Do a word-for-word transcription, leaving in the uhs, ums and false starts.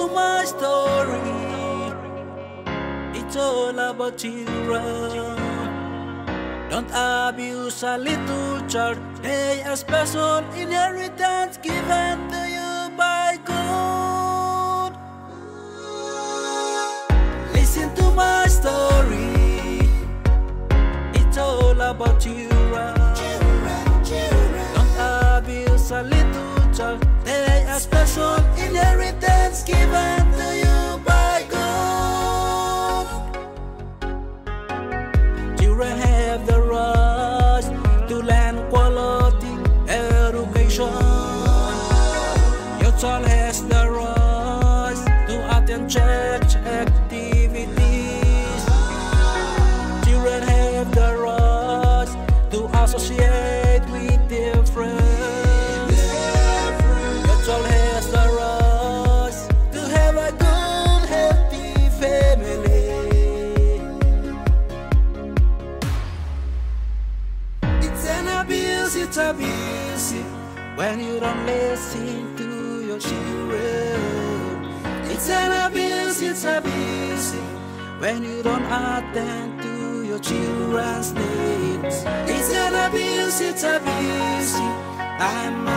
my story. It's all about children. Don't abuse a little child. They are special inheritance given to you by God. Listen to my story. It's all about children. Children, children. Don't abuse a little child. They are special inheritance given to you by God. Children have the right to learn quality education. Your child has the right to attend church activities. Children have the right to associate with their friends. Your child has the right to have a good, healthy family. It's an abuse, it's abuse when you don't listen to your children. It's an abuse, it's abuse when you don't attend to your children's needs. It's an abuse, it's abuse. I'm